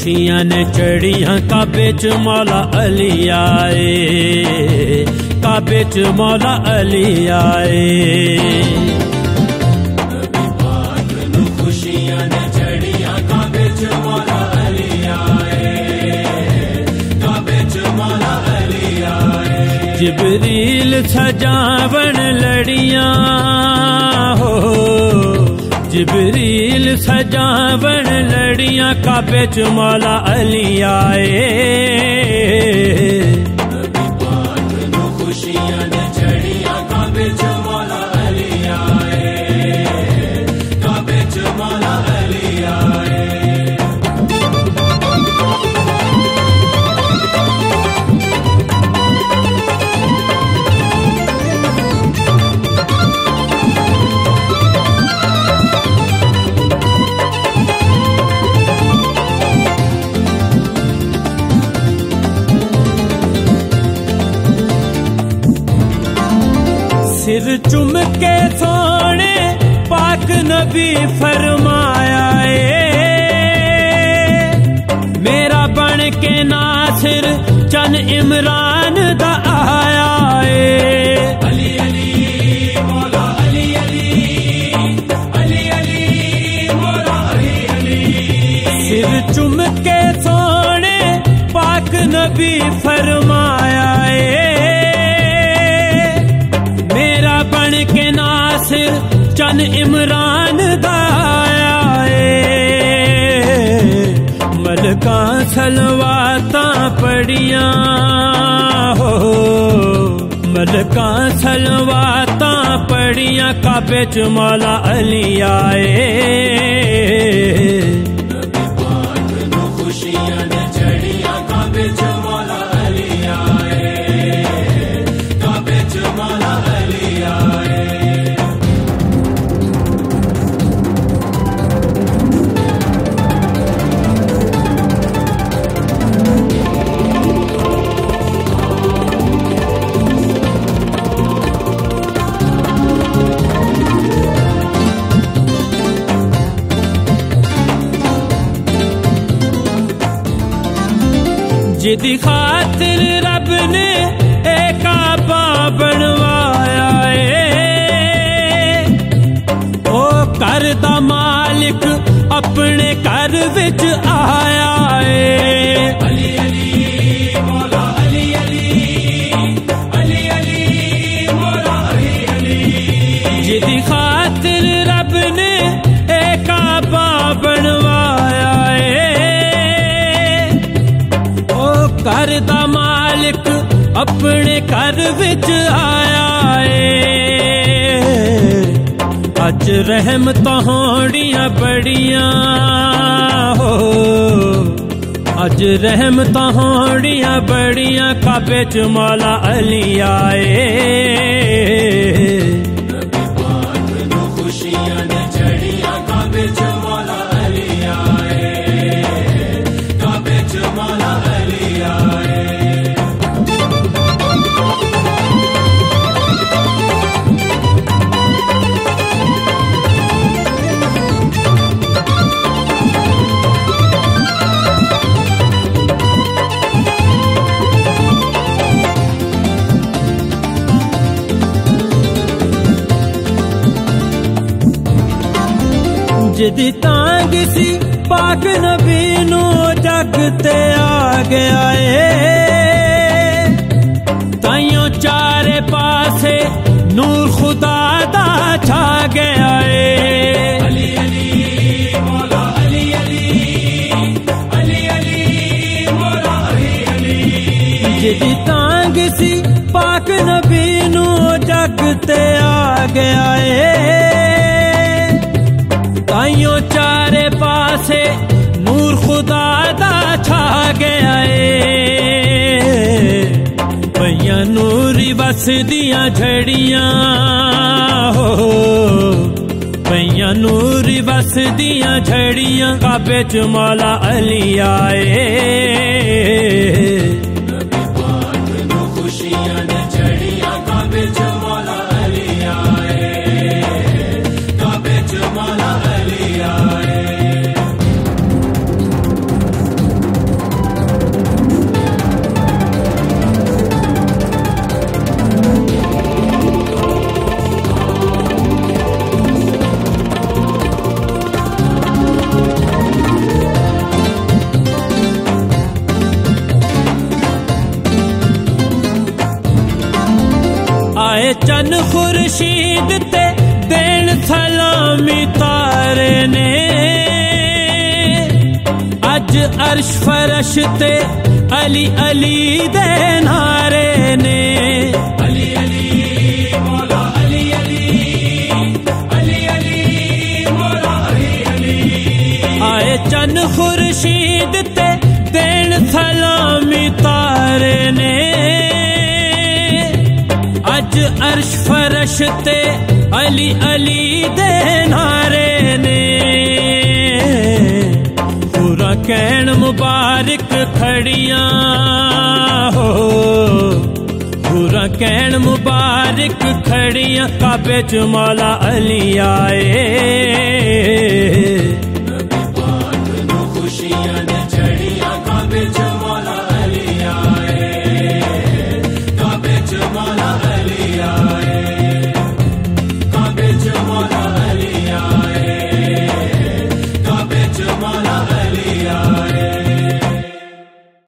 खुशियां ने चढ़ियां काबे च मौला अली आए, काबे च मौला अली आए। खुशियां ने चढ़ियां काबे च मौला अली आए, काबे च मौला अली आए। जिबरील सजावण लड़ियां हो, जिबरील सजावण लड़ियां काबे च मौला अली आए। खुशियां ने चढ़ियां काबे च मौला अली आए, काबे च मौला अली आए। सिर चुम के सोने पाक नबी फरमाया मेरा बन के नासिर चन इमरान दा आया अली अली मौला अली अली, अली अली मौला अली अली। सिर चुम के सोने पाक नबी फरमाया बन के नासिर चन इमरान दाया मलका सलवाता पड़ियां हो, मलका सलवाता पड़ियां काबे च मौला अली आए। खुशियां ने चढ़ियां काबे च मौला अली आए, काबे च मौला अली आए। जिदी खातिर रब ने एक काबा बनवाया ओ कर दा मालिक अपने घर विच आया अली अली मौला अली अली, अली अली मौला अली अली। जिदी खातिर रब ने एक काबा बनवाया घर दा मालिक अपने घर विच आया अज रहमतां होड़ियां बड़ियां हो, अज रहमतां होड़ियां बड़ियां काबे च मौला अली आए। खुशियां ने चढ़ियां काबे च मौला अली आए, काबे च मौला अली आए। जिदी तांग सी पाक नबी नू जग ते आ गया ताइयों चारे पासे नूर खुदा दा छा गया अली अली मौला अली अली, अली अली मौला अली अली। जिदी तांग सी पाक नबी नू जग ते आ गया ताइयों चारे पासे नूर खुदा दा छा गया भैया नूरी बस दियां झड़ियां हो, भैया नूरी बस दियां झड़ियां काबे च मौला अली आए। खुशियां ने चढ़ियां काबे च मौला अली आए, काबे च मौला अली आए। आए चन खुर्शीद ते देन सलामी तारे ने अज अर्श फरश ते अली अली दे नारे ने अली अली मौला अली अली अली अली मौला अली अली आए चन खुर्शीद ते देन सलामी तारे ने अज अर्श फरश ते अली अली दे नारे ने पूरा कैन मुबारक खड़ियां हो पूरा कैन मुबारक खड़ियां काबे च मौला अली आए